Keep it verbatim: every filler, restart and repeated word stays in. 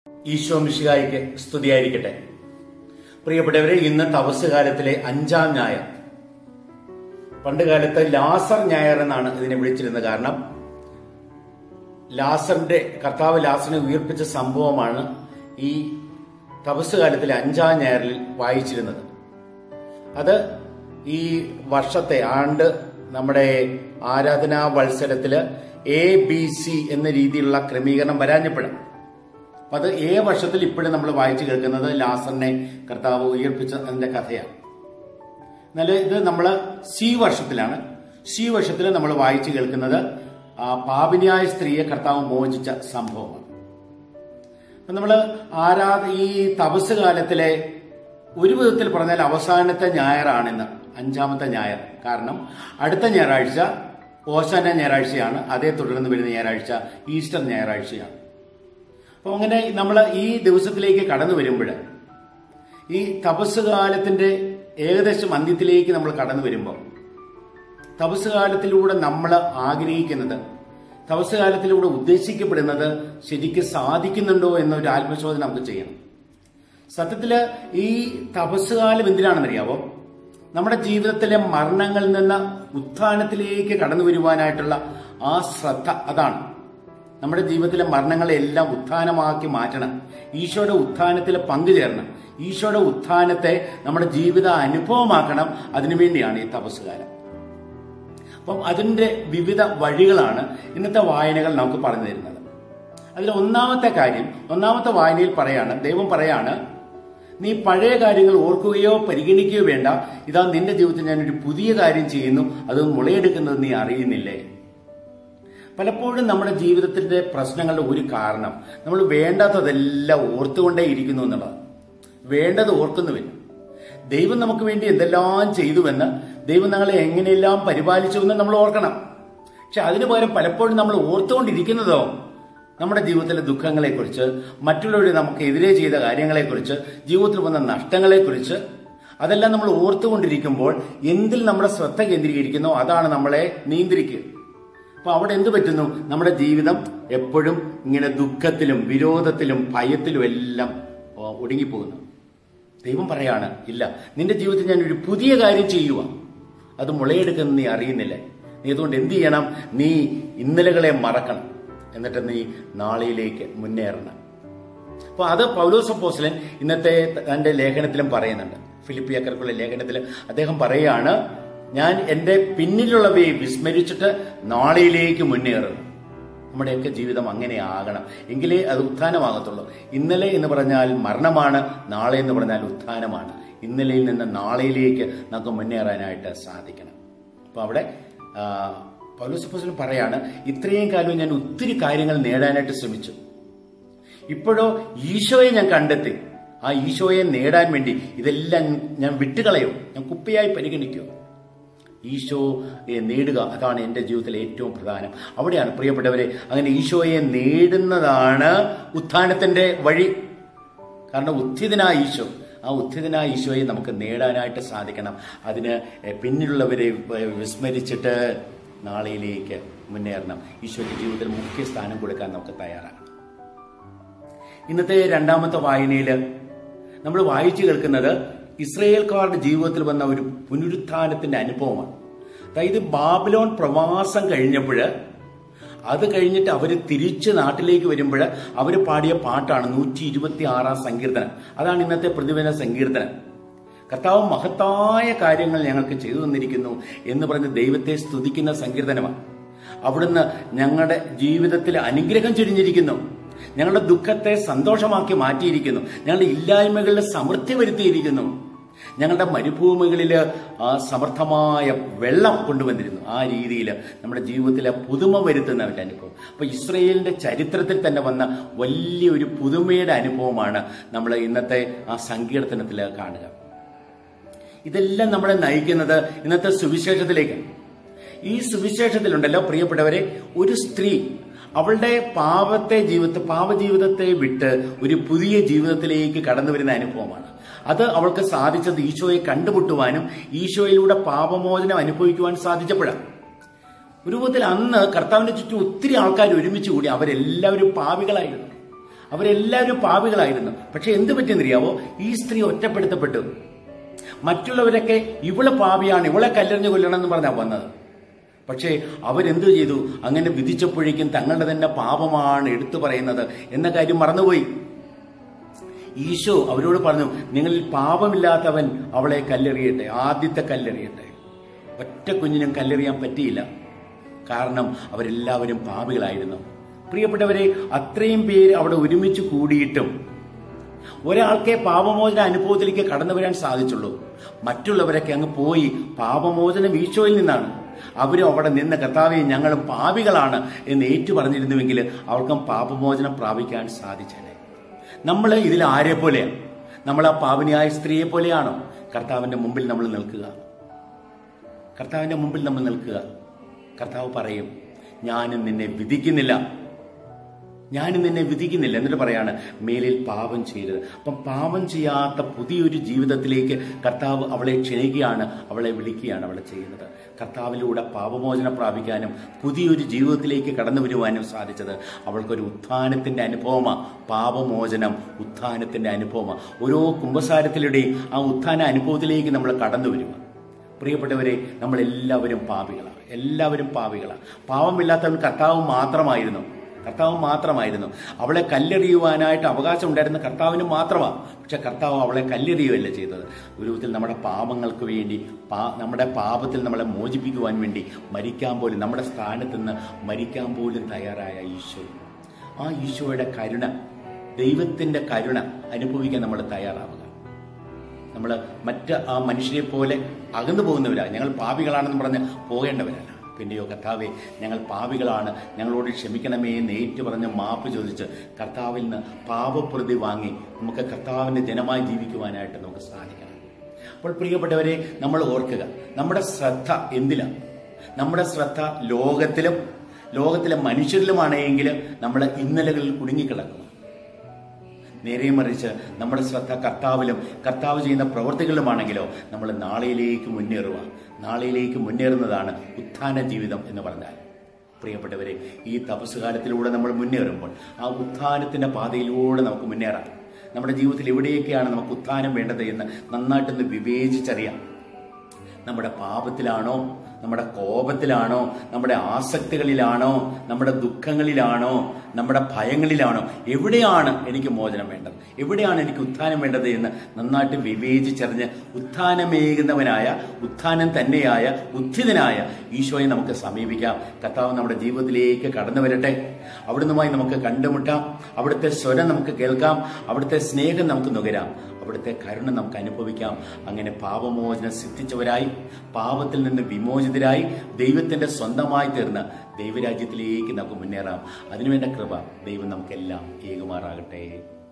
ഈശോ മിശിഹായ്ക്ക് സ്തുതിയായിരിക്കട്ടെ. പ്രിയപ്പെട്ടവരെ, ഇന്ന് തപസ് കാലത്തിലെ അഞ്ചാം ഞായർ. പണ്ട് കാലത്ത് ലാസർ ഞായർ എന്നാണ് ഇതിനെ വിളിച്ചിരുന്നത്. കാരണം ലാസറിന്റെ കർത്താവ് ലാസറിനെ ഉയർപ്പിച്ച സംഭവമാണ് ഈ തപസ് കാലത്തിലെ അഞ്ചാം ഞായറിൽ വായിച്ചിരുന്നത്. അത് ഈ വർഷത്തെ ആണ്ട് നമ്മുടെ ആരാധനാ വത്സരത്തില് എ ബി സി എന്ന രീതിയിലുള്ള ക്രമീകരണം വരാഞ്ഞപ്പോഴും അപ്പൊ അത് ഏ വർഷത്തിൽ ഇപ്പോഴും നമ്മൾ വായിച്ചു കേൾക്കുന്നത് ലാസറിനെ കർത്താവ് ഉയർപ്പിച്ചതിന്റെ കഥയാണ്. എന്നാൽ ഇത് നമ്മൾ സി വർഷത്തിലാണ്. സി വർഷത്തിൽ നമ്മൾ വായിച്ചു കേൾക്കുന്നത് പാപിനിയായ സ്ത്രീയെ കർത്താവ് മോചിച്ച സംഭവമാണ്. അപ്പൊ നമ്മള് ആരാധ ഈ തപസ് കാലത്തിലെ ഒരു വിധത്തിൽ പറഞ്ഞാൽ അവസാനത്തെ ഞായറാണിന്ന്, അഞ്ചാമത്തെ ഞായർ. കാരണം അടുത്ത ഞായറാഴ്ച ഓശാന ഞായറാഴ്ചയാണ്, അതേ തുടർന്ന് വരുന്ന ഞായറാഴ്ച ഈസ്റ്റർ ഞായറാഴ്ചയാണ്. അപ്പൊ അങ്ങനെ നമ്മൾ ഈ ദിവസത്തിലേക്ക് കടന്നു വരുമ്പോൾ ഈ തപസ് കാലത്തിന്റെ ഏകദേശം അന്ത്യത്തിലേക്ക് നമ്മൾ കടന്നു വരുമ്പോൾ തപസ് കാലത്തിലൂടെ നമ്മൾ ആഗ്രഹിക്കുന്നത്, തപസ് കാലത്തിലൂടെ ഉദ്ദേശിക്കപ്പെടുന്നത് ശരിക്കും സാധിക്കുന്നുണ്ടോ എന്നൊരു ആത്മശോധന നമുക്ക് ചെയ്യണം. സത്യത്തില് ഈ തപസ് കാലം എന്തിനാണെന്നറിയാവോ? നമ്മുടെ ജീവിതത്തിലെ മരണങ്ങളിൽ നിന്ന് ഉത്ഥാനത്തിലേക്ക് കടന്നു വരുവാനായിട്ടുള്ള ആ ശ്രദ്ധ, അതാണ്. നമ്മുടെ ജീവിതത്തിലെ മരണങ്ങളെല്ലാം ഉത്ഥാനമാക്കി മാറ്റണം. ഈശോയുടെ ഉത്ഥാനത്തിൽ പങ്കുചേരണം. ഈശോയുടെ ഉത്ഥാനത്തെ നമ്മുടെ ജീവിത അനുഭവമാക്കണം. അതിനുവേണ്ടിയാണ് ഈ തപസ്സുകാലം. അപ്പം അതിന്റെ വിവിധ വഴികളാണ് ഇന്നത്തെ വായനകൾ നമുക്ക് പറഞ്ഞു തരുന്നത്. അതിൽ ഒന്നാമത്തെ കാര്യം, ഒന്നാമത്തെ വായനയിൽ പറയാണ്, ദൈവം പറയാണ്, നീ പഴയ കാര്യങ്ങൾ ഓർക്കുകയോ പരിഗണിക്കുകയോ വേണ്ട, ഇതാ നിന്റെ ജീവിതത്തിൽ ഞാനൊരു പുതിയ കാര്യം ചെയ്യുന്നു, അത് മുളയെടുക്കുന്നത് നീ അറിയുന്നില്ലേ? പലപ്പോഴും നമ്മുടെ ജീവിതത്തിന്റെ പ്രശ്നങ്ങളുടെ ഒരു കാരണം നമ്മൾ വേണ്ടാത്തതെല്ലാം ഓർത്തുകൊണ്ടേ ഇരിക്കുന്നു എന്നുള്ളതാണ്. വേണ്ടത് ഓർക്കുന്നുവെന്ന്, ദൈവം നമുക്ക് വേണ്ടി എന്തെല്ലാം ചെയ്തുവെന്ന്, ദൈവം ഞങ്ങളെ എങ്ങനെയെല്ലാം പരിപാലിച്ചുവെന്ന് നമ്മൾ ഓർക്കണം. പക്ഷെ അതിനു പകരം പലപ്പോഴും നമ്മൾ ഓർത്തുകൊണ്ടിരിക്കുന്നതോ നമ്മുടെ ജീവിതത്തിലെ ദുഃഖങ്ങളെക്കുറിച്ച്, മറ്റുള്ളവർ നമുക്ക് എതിരെ ചെയ്ത കാര്യങ്ങളെക്കുറിച്ച്, ജീവിതത്തിൽ വന്ന നഷ്ടങ്ങളെക്കുറിച്ച്, അതെല്ലാം നമ്മൾ ഓർത്തുകൊണ്ടിരിക്കുമ്പോൾ എന്തിൽ നമ്മുടെ ശ്രദ്ധ കേന്ദ്രീകരിക്കുന്നോ അതാണ് നമ്മളെ നിയന്ത്രിക്കുക. അപ്പൊ അവിടെ എന്ത് പറ്റുന്നു? നമ്മുടെ ജീവിതം എപ്പോഴും ഇങ്ങനെ ദുഃഖത്തിലും വിരോധത്തിലും ഭയത്തിലും എല്ലാം ഒടുങ്ങിപ്പോകുന്നു. ദൈവം പറയാണ്, ഇല്ല, നിന്റെ ജീവിതത്തിൽ ഞാൻ ഒരു പുതിയ കാര്യം ചെയ്യുക, അത് മുളയെടുക്കുന്ന നീ അറിയുന്നില്ല. നീ അതുകൊണ്ട് എന്ത് ചെയ്യണം? നീ ഇന്നലകളെ മറക്കണം, എന്നിട്ട് നീ നാളെയിലേക്ക് മുന്നേറണം. അപ്പൊ അത് പൗലോസ് അപ്പോസ്തലൻ ഇന്നത്തെ തന്റെ ലേഖനത്തിലും പറയുന്നുണ്ട്. ഫിലിപ്പിയർക്കുള്ള ലേഖനത്തിൽ അദ്ദേഹം പറയാണ്, ഞാൻ എന്റെ പിന്നിലുള്ളവയെ വിസ്മരിച്ചിട്ട് നാളെയിലേക്ക് മുന്നേറും. നമ്മുടെയൊക്കെ ജീവിതം അങ്ങനെ ആകണം, എങ്കിലേ അത് ഉത്ഥാനമാകത്തുള്ളൂ. ഇന്നലെ എന്ന് പറഞ്ഞാൽ മരണമാണ്, നാളെ എന്ന് പറഞ്ഞാൽ ഉത്ഥാനമാണ്. ഇന്നലെയിൽ നിന്ന് നാളെയിലേക്ക് നമുക്ക് മുന്നേറാനായിട്ട് സാധിക്കണം. അപ്പൊ അവിടെ പൗലോസ് അപ്പോസ്തലൻ പറയാണ്, ഇത്രയും കാലം ഞാൻ ഒത്തിരി കാര്യങ്ങൾ നേടാനായിട്ട് ശ്രമിച്ചു, ഇപ്പോഴോ ഈശോയെ ഞാൻ കണ്ടെത്തി. ആ ഈശോയെ നേടാൻ വേണ്ടി ഇതെല്ലാം ഞാൻ വിട്ടുകളയോ, ഞാൻ കുപ്പിയായി പരിഗണിക്കുമോ? ഈശോയെ നേടുക, അതാണ് എൻ്റെ ജീവിതത്തിലെ ഏറ്റവും പ്രധാനം. അവിടെയാണ് പ്രിയപ്പെട്ടവരെ, അങ്ങനെ ഈശോയെ നേടുന്നതാണ് ഉത്ഥാനത്തിന്റെ വഴി. കാരണം ഉത്ഥിതനായ ഈശോ, ആ ഉത്ഥിതനായ ഈശോയെ നമുക്ക് നേടാനായിട്ട് സാധിക്കണം. അതിന് പിന്നിലുള്ളവരെ വിസ്മരിച്ചിട്ട് നാളെയിലേക്ക് മുന്നേറണം. ഈശോയ്ക്ക് ജീവിതത്തിൽ മുഖ്യ സ്ഥാനം കൊടുക്കാൻ നമുക്ക് തയ്യാറാണ്. ഇന്നത്തെ രണ്ടാമത്തെ വായനയിൽ നമ്മൾ വായിച്ചു കേൾക്കുന്നത് ഇസ്രയേൽക്കാരുടെ ജീവിതത്തിൽ വന്ന ഒരു പുനരുത്ഥാനത്തിന്റെ അനുഭവമാണ്. അതായത് ബാബിലോൺ പ്രവാസം കഴിഞ്ഞപ്പോൾ, അത് കഴിഞ്ഞിട്ട് അവർ തിരിച്ച് നാട്ടിലേക്ക് വരുമ്പോൾ അവർ പാടിയ പാട്ടാണ് നൂറ്റി ഇരുപത്തി ആറാം സങ്കീർത്തനം. അതാണ് ഇന്നത്തെ പ്രതിദിന സങ്കീർത്തനം. കർത്താവ് മഹത്തായ കാര്യങ്ങൾ ഞങ്ങൾക്ക് ചെയ്തു തന്നിരിക്കുന്നു എന്ന് പറഞ്ഞ് ദൈവത്തെ സ്തുതിക്കുന്ന സങ്കീർത്തനമാണ്. അവിടുന്ന് ഞങ്ങളുടെ ജീവിതത്തിൽ അനുഗ്രഹം ചൊരിഞ്ഞിരിക്കുന്നു, ഞങ്ങളുടെ ദുഃഖത്തെ സന്തോഷമാക്കി മാറ്റിയിരിക്കുന്നു, ഞങ്ങളുടെ ഇല്ലായ്മകളിൽ സമൃദ്ധി വരുത്തിയിരിക്കുന്നു, ഞങ്ങളുടെ മരുഭൂമികളിൽ സമർത്ഥമായ വെള്ളം കൊണ്ടുവന്നിരുന്നു. ആ രീതിയിൽ നമ്മുടെ ജീവിതത്തിലെ പുതുമ വരുത്തുന്ന ഒരു അനുഭവം. അപ്പൊ ഇസ്രയേലിന്റെ ചരിത്രത്തിൽ തന്നെ വന്ന വലിയൊരു പുതുമയുടെ അനുഭവമാണ് നമ്മൾ ഇന്നത്തെ ആ സങ്കീർത്തനത്തിൽ കാണുക. ഇതെല്ലാം നമ്മളെ നയിക്കുന്നത് ഇന്നത്തെ സുവിശേഷത്തിലേക്ക്. ഈ സുവിശേഷത്തിലുണ്ടല്ലോ പ്രിയപ്പെട്ടവരെ, ഒരു സ്ത്രീ അവളുടെ പാപത്തെ ജീവിത പാപജീവിതത്തെ വിട്ട് ഒരു പുതിയ ജീവിതത്തിലേക്ക് കടന്നു വരുന്ന അനുഭവമാണ്. അത് അവൾക്ക് സാധിച്ചത് ഈശോയെ കണ്ടുമുട്ടുവാനും ഈശോയിലൂടെ പാപമോചനം അനുഭവിക്കുവാൻ സാധിച്ചപ്പോഴാണ്. ഒരു വിധത്തിൽ അന്ന് കർത്താവിന്റെ ചുറ്റും ഒത്തിരി ആൾക്കാർ ഒരുമിച്ച് കൂടി. അവരെല്ലാവരും പാപികളായിരുന്നു. അവരെല്ലാവരും പാപികളായിരുന്നു. പക്ഷെ എന്ത് പറ്റിയെന്നറിയാവോ? ഈ സ്ത്രീ ഒറ്റപ്പെടുത്തപ്പെട്ടു. മറ്റുള്ളവരൊക്കെ ഇവളെ പാപിയാണ്, ഇവളെ കല്ലെറിഞ്ഞു കൊല്ലണം എന്ന് പറഞ്ഞാ വന്നത്. പക്ഷേ അവരെന്തു ചെയ്തു? അങ്ങനെ വിധിച്ചപ്പോഴേക്കും തങ്ങളുടെ തന്നെ പാപമാണ് എടുത്തു പറയുന്നത് എന്ന കാര്യം മറന്നുപോയി. ഈശോ അവരോട് പറഞ്ഞു, നിങ്ങളിൽ പാപമില്ലാത്തവൻ അവളെ കല്ലെറിയട്ടെ, ആദ്യത്തെ കല്ലെറിയട്ടെ. ഒറ്റ കുഞ്ഞിനും കല്ലെറിയാൻ പറ്റിയില്ല, കാരണം അവരെല്ലാവരും പാപികളായിരുന്നു. പ്രിയപ്പെട്ടവരെ, അത്രയും പേര് അവിടെ ഒരുമിച്ച് കൂടിയിട്ടും ഒരാൾക്കേ പാപമോചന അനുഭവത്തിലേക്ക് കടന്നു വരാൻ സാധിച്ചുള്ളൂ. മറ്റുള്ളവരൊക്കെ അങ്ങ് പോയി. പാപമോചനം ഈശോയിൽ നിന്നാണ്. അവരും അവിടെ നിന്ന് കർത്താവേ ഞങ്ങളും പാപികളാണ് എന്ന് ഏറ്റു പറഞ്ഞിരുന്നുവെങ്കിൽ അവർക്കും പാപമോചനം പ്രാപിക്കാൻ സാധിച്ചേനെ. നമ്മൾ ഇതിൽ ആരെ പോലെയാണ്? നമ്മൾ ആ പാപിനിയായ സ്ത്രീയെ പോലെയാണോ? കർത്താവിന്റെ മുമ്പിൽ നമ്മൾ നിൽക്കുക. കർത്താവിന്റെ മുമ്പിൽ നമ്മൾ നിൽക്കുക. കർത്താവ് പറയും, ഞാനും നിന്നെ വിധിക്കുന്നില്ല, ഞാനും നിന്നെ വിധിക്കുന്നില്ല എന്നിട്ട് പറയാണ്, മേലിൽ പാപം ചെയ്യരുത്. അപ്പം പാപം ചെയ്യാത്ത പുതിയൊരു ജീവിതത്തിലേക്ക് കർത്താവ് അവളെ ക്ഷണിക്കുകയാണ്, അവളെ വിളിക്കുകയാണ് അവളെ ചെയ്യുന്നത്. കർത്താവിലൂടെ പാപമോചനം പ്രാപിക്കാനും പുതിയൊരു ജീവിതത്തിലേക്ക് കടന്നു വരുവാനും സാധിച്ചത് അവൾക്കൊരു ഉത്ഥാനത്തിന്റെ അനുഭവമാണ്. പാപമോചനം ഉത്ഥാനത്തിന്റെ അനുഭവമാണ്. ഓരോ കുമ്പസാരത്തിലൂടെയും ആ ഉത്ഥാന അനുഭവത്തിലേക്ക് നമ്മൾ കടന്നു വരിക. പ്രിയപ്പെട്ടവരെ, നമ്മളെല്ലാവരും പാപികളാണ്, എല്ലാവരും പാപികളാണ്. പാപമില്ലാത്തവൻ കർത്താവ് മാത്രമായിരുന്നു, കർത്താവ് മാത്രമായിരുന്നു. അവളെ കല്ലെറിയുവാനായിട്ട് അവകാശം ഉണ്ടായിരുന്ന കർത്താവിന് മാത്രമാണ്. പക്ഷെ കർത്താവ് അവളെ കല്ലെറിയുകയല്ല ചെയ്തത്. ഒരു വിധത്തിൽ നമ്മുടെ പാപങ്ങൾക്ക് വേണ്ടി, നമ്മുടെ പാപത്തിൽ നമ്മളെ മോചിപ്പിക്കുവാൻ വേണ്ടി മരിക്കാൻ പോലും, നമ്മുടെ സ്ഥാനത്ത് നിന്ന് മരിക്കാൻ പോലും തയ്യാറായ ഈശോ, ആ ഈശോയുടെ കരുണ, ദൈവത്തിന്റെ കരുണ അനുഭവിക്കാൻ നമ്മൾ തയ്യാറാവുക. നമ്മൾ മറ്റ് ആ മനുഷ്യരെ പോലെ അകന്നു പോകുന്നവരാ. ഞങ്ങൾ പാപികളാണെന്ന് പറഞ്ഞ് പോകേണ്ടവരല്ല. പിന്നെയോ, കർത്താവെ ഞങ്ങൾ പാപികളാണ്, ഞങ്ങളോട് ക്ഷമിക്കണമേ എന്ന് ഏറ്റു പറഞ്ഞ് മാപ്പ് ചോദിച്ച് കർത്താവിൽ നിന്ന് പാപപ്രതി വാങ്ങി നമുക്ക് കർത്താവിന്റെ ജനമായി ജീവിക്കുവാനായിട്ട് നമുക്ക് സാധിക്കണം. അപ്പോൾ പ്രിയപ്പെട്ടവരെ, നമ്മൾ ഓർക്കുക, നമ്മുടെ ശ്രദ്ധ എന്തിലാണ്? നമ്മുടെ ശ്രദ്ധ ലോകത്തിലും ലോകത്തിലെ മനുഷ്യരിലുമാണെങ്കിൽ നമ്മൾ ഇന്നലകളിൽ കുടുങ്ങിക്കിടക്കുന്നു. നേരെ മറിച്ച് നമ്മുടെ ശ്രദ്ധ കർത്താവിലും കർത്താവ് ചെയ്യുന്ന പ്രവൃത്തികളിലുമാണെങ്കിലോ നമ്മൾ നാളെയിലേക്ക് മുന്നേറുക. നാളെയിലേക്ക് മുന്നേറുന്നതാണ് ഉത്ഥാന ജീവിതം എന്ന് പറഞ്ഞാൽ. പ്രിയപ്പെട്ടവരെ, ഈ തപസ്സുകാലത്തിലൂടെ നമ്മൾ മുന്നേറുമ്പോൾ ആ ഉത്ഥാനത്തിന്റെ പാതയിലൂടെ നമുക്ക് മുന്നേറാം. നമ്മുടെ ജീവിതത്തിൽ എവിടെയൊക്കെയാണ് നമുക്ക് ഉത്ഥാനം വേണ്ടത് എന്ന് നന്നായിട്ടൊന്ന് വിവേചിച്ചറിയാം. നമ്മുടെ പാപത്തിലാണോ, നമ്മുടെ കോപത്തിലാണോ, നമ്മുടെ ആസക്തികളിലാണോ, നമ്മുടെ ദുഃഖങ്ങളിലാണോ, നമ്മുടെ ഭയങ്ങളിലാണോ? എവിടെയാണ് എനിക്ക് മോചനം വേണ്ടത്, എവിടെയാണ് എനിക്ക് ഉത്ഥാനം വേണ്ടത് എന്ന് നന്നായിട്ട് വിവേചിച്ചറിഞ്ഞ് ഉത്ഥാനമേകുന്നവനായ, ഉത്ഥാനം തന്നെയായ, ഉത്ഥിതനായ ഈശോയെ നമുക്ക് സമീപിക്കാം. കർത്താവ് നമ്മുടെ ജീവിതത്തിലേക്ക് കടന്നു വരട്ടെ. അവിടുന്നുമായി നമുക്ക് കണ്ടുമുട്ടാം. അവിടുത്തെ സ്വരം നമുക്ക് കേൾക്കാം. അവിടുത്തെ സ്നേഹം നമുക്ക് നുകരാം. അവിടുത്തെ കരുണ നമുക്ക് അനുഭവിക്കാം. അങ്ങനെ പാപമോചനം സിദ്ധിച്ചവരായി, പാപത്തിൽ നിന്ന് വിമോചിതരായി, ദൈവത്തിന്റെ സ്വന്തമായി തീർന്ന് ദൈവരാജ്യത്തിലേക്ക് നമുക്ക് മുന്നേറാം. അതിനുവേണ്ട കൃപ ദൈവം നമുക്കെല്ലാം ഏകുമാറാകട്ടെ.